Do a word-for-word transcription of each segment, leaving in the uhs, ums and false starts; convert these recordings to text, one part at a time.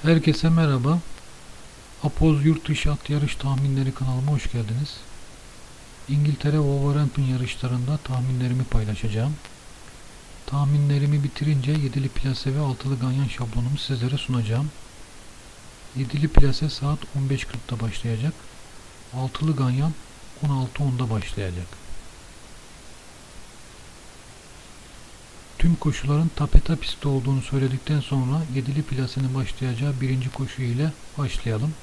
Herkese merhaba. Apoz Yurt Dışı At Yarış Tahminleri kanalıma hoş geldiniz. İngiltere Wolverhampton yarışlarında tahminlerimi paylaşacağım. Tahminlerimi bitirince yedili plase ve altılı ganyan şablonumu sizlere sunacağım. yedili plase saat on beş kırkta başlayacak. altılı ganyan on altı onda başlayacak. Tüm koşuların tapeta pistte olduğunu söyledikten sonra yedili plasenin başlayacağı birinci koşu ile başlayalım.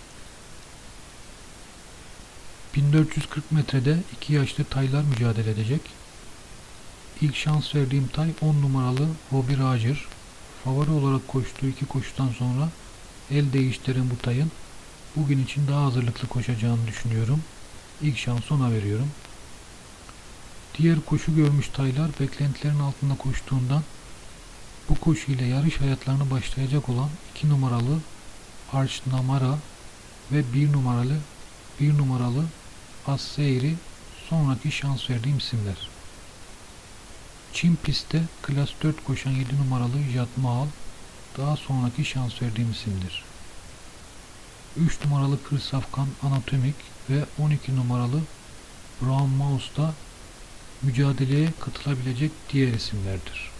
bin dört yüz kırk metrede iki yaşlı taylar mücadele edecek. İlk şans verdiğim tay on numaralı Robbie Roger. Favori olarak koştuğu iki koşudan sonra el değiştiren bu tayın bugün için daha hazırlıklı koşacağını düşünüyorum. İlk şansı ona veriyorum. Diğer koşu görmüş taylar beklentilerin altında koştuğundan bu koşu ile yarış hayatlarına başlayacak olan iki numaralı Arch Namara ve bir numaralı bir numaralı Asseyri sonraki şans verdiğim isimler. Çin pistte klas dört koşan yedi numaralı Jad Mahal daha sonraki şans verdiğim isimdir. üç numaralı Kır Safkan Anatomik ve on iki numaralı Brown Mouse da mücadeleye katılabilecek diğer isimlerdir.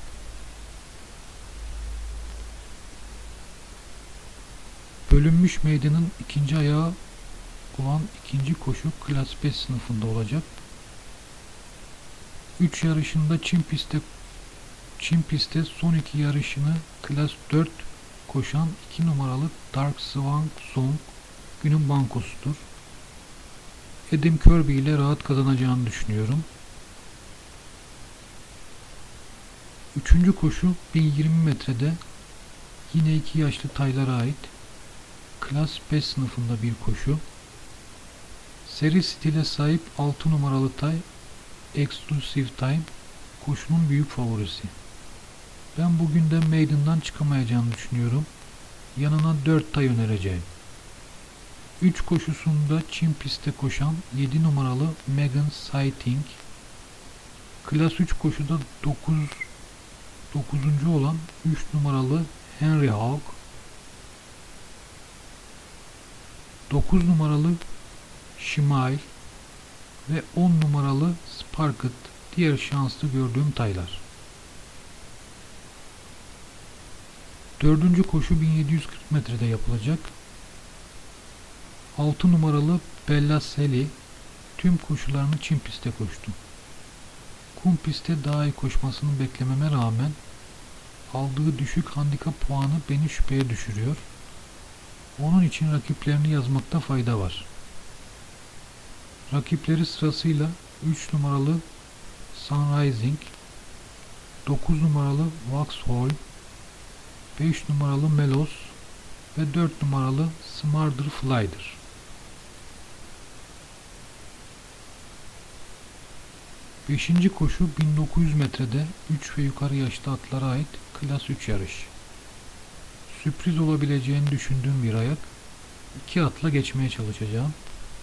Bölünmüş meydanın ikinci ayağı olan ikinci koşu klas beş sınıfında olacak. üç yarışında Çin pistte Çin pistte son iki yarışını klas dört koşan iki numaralı Dark Swan Song günün bankosudur. Adam Kirby ile rahat kazanacağını düşünüyorum. Üçüncü koşu bin yirmi metrede yine iki yaşlı taylara ait klas beş sınıfında bir koşu. Seri stile sahip altı numaralı tay Exclusive Time koşunun büyük favorisi. Ben bugünden meydandan çıkamayacağını düşünüyorum. Yanına dört tay önereceğim. üç koşusunda Çin pistte koşan yedi numaralı Megan Sighting, klas üç koşuda dokuz dokuzuncu olan üç numaralı Henry Hawk, dokuz numaralı Şimail ve on numaralı Sparket diğer şanslı gördüğüm taylar. Dördüncü koşu bin yedi yüz kırk metrede yapılacak. altı numaralı Bella Sally tüm koşularını Çin pistte koştu. Kum pistte daha iyi koşmasını beklememe rağmen aldığı düşük handikap puanı beni şüpheye düşürüyor. Onun için rakiplerini yazmakta fayda var. Rakipleri sırasıyla üç numaralı Sunrising, dokuz numaralı Vauxhall, beş numaralı Melos ve dört numaralı Smarter Fly'dır. beşinci koşu bin dokuz yüz metrede üç ve yukarı yaşlı atlara ait klas üç yarış. Sürpriz olabileceğini düşündüğüm bir ayak. iki atla geçmeye çalışacağım.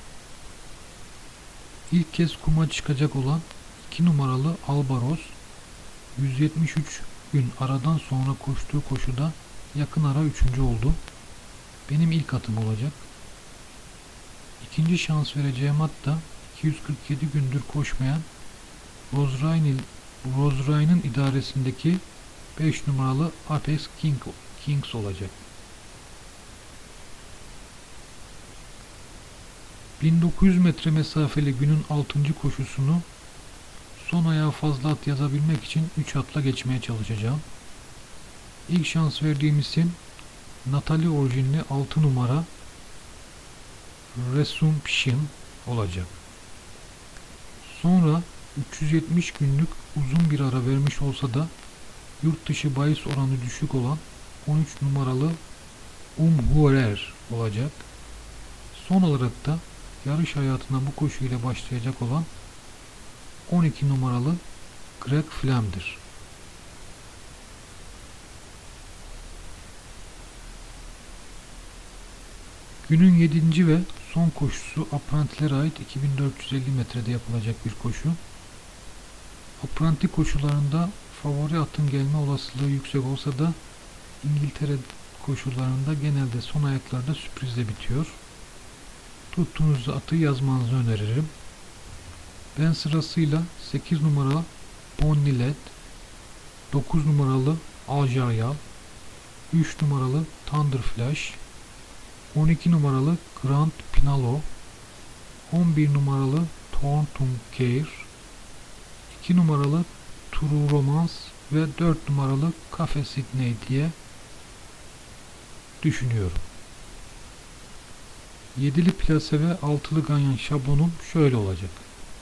İlk kez kuma çıkacak olan iki numaralı Albaros yüz yetmiş üç gün aradan sonra koştuğu koşuda yakın ara üçüncü oldu. Benim ilk atım olacak. İkinci şans vereceğim at da iki yüz kırk yedi gündür koşmayan Rosray'ın idaresindeki beş numaralı Apex King, Kings olacak. bin dokuz yüz metre mesafeli günün altıncı koşusunu son ayağa fazla at yazabilmek için üç atla geçmeye çalışacağım. İlk şans verdiğim isim Natalie orijinli altı numara Resumption olacak. Sonra üç yüz yetmiş günlük uzun bir ara vermiş olsa da yurt dışı bahis oranı düşük olan on üç numaralı Umhurer olacak. Son olarak da yarış hayatına bu koşu ile başlayacak olan on iki numaralı Greg Flam'dir. Günün yedinci ve son koşusu aprantilere ait iki bin dört yüz elli metrede yapılacak bir koşu. Apranti koşularında favori atın gelme olasılığı yüksek olsa da İngiltere koşullarında genelde son ayaklarda sürprizle bitiyor. Tuttuğunuz atı yazmanızı öneririm. Ben sırasıyla sekiz numaralı Bonnilet, dokuz numaralı Aljarya, üç numaralı Thunder Flash, on iki numaralı Grand Pinalo, on bir numaralı Thornton Care, iki numaralı True Romance ve dört numaralı Cafe Sydney diye düşünüyorum. Yedili plase ve altılı ganyan şablonum şöyle olacak.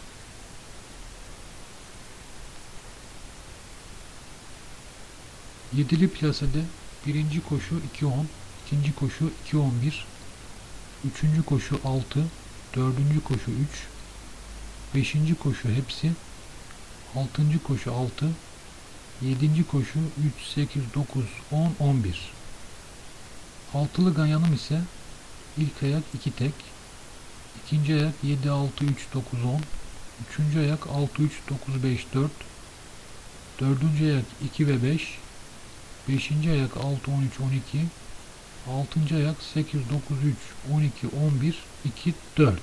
Yedili plasede birinci koşu iki on, ikinci koşu iki on bir, üçüncü koşu altı, dördüncü koşu üç, beşinci koşu hepsi, altıncı koşu altı, yedinci koşu üç, sekiz, dokuz, on, on bir. Altılı ganyanım ise ilk ayak iki tek, ikinci ayak yedi, altı, üç, dokuz, on, üçüncü ayak altı, üç, dokuz, beş, dört, dördüncü ayak iki ve beş, beşinci ayak altı, on üç, on iki, altıncı ayak sekiz, dokuz, üç, on iki, on bir, iki, dört.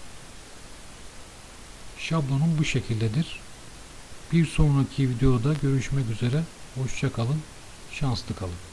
Şablonum bu şekildedir. Bir sonraki videoda görüşmek üzere. Hoşça kalın. Şanslı kalın.